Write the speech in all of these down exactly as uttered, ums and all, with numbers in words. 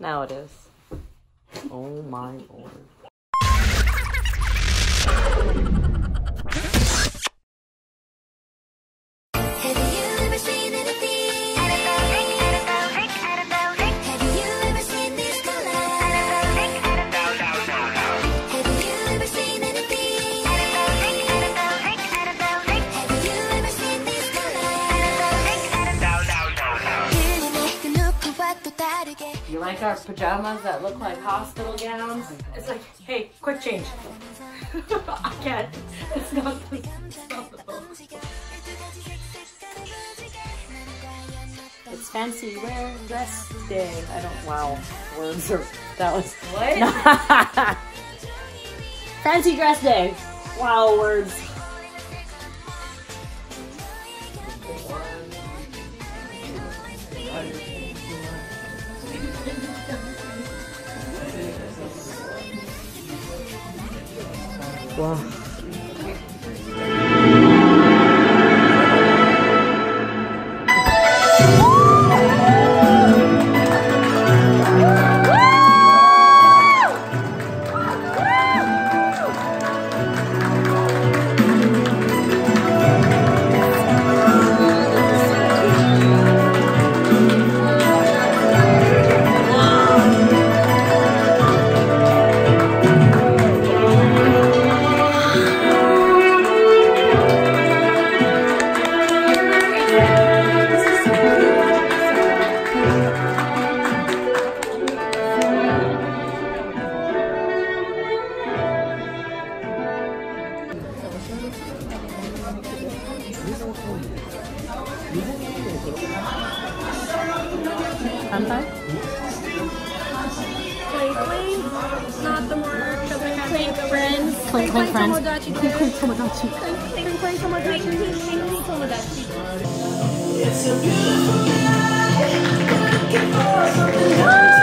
Now it is. Oh my lord. You like our pajamas that look like hospital gowns? It's like, hey, quick change. I can't. It's not the, it's not the phone. It's fancy wear dress day. I don't, wow. Words are, that was. What? Fancy dress day. Wow, words. Wow. Fun time? Play, play. Not the more children have clink friends. Clink, clink friends. Clink, clink tomodachi. Clink, clink tomodachi. Clink, tomodachi. It's a beautiful night. Looking for something.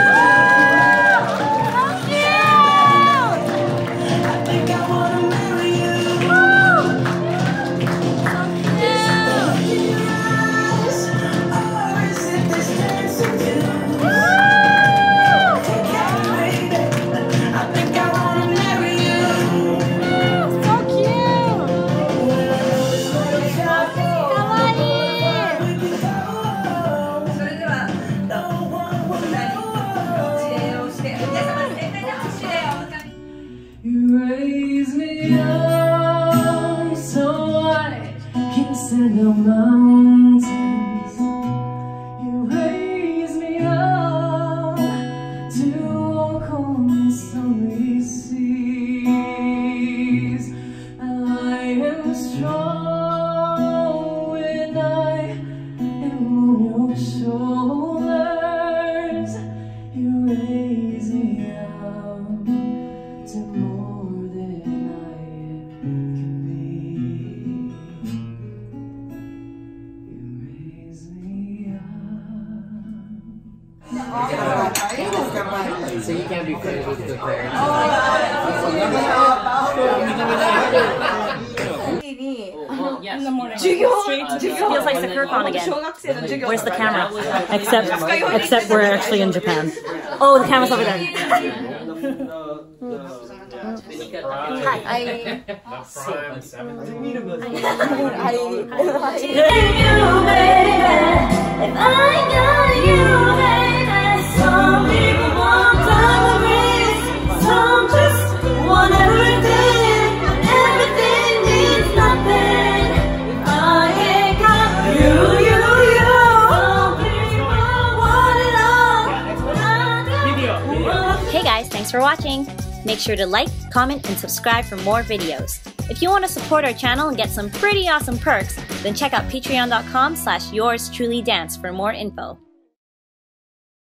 The mountains, you raise me up to walk on sunny seas. I am strong when I am on your shoulders. You raise me up to more than I can be. So you can't be friends with the parents. In the morning. It feels like the Kekkon again. Where's the camera? Except, except we're actually in Japan. Oh, the camera's over there. Hi. I. Hey guys, thanks for watching! Make sure to like, comment, and subscribe for more videos. If you want to support our channel and get some pretty awesome perks, then check out patreon dot com slash yours truly dance for more info.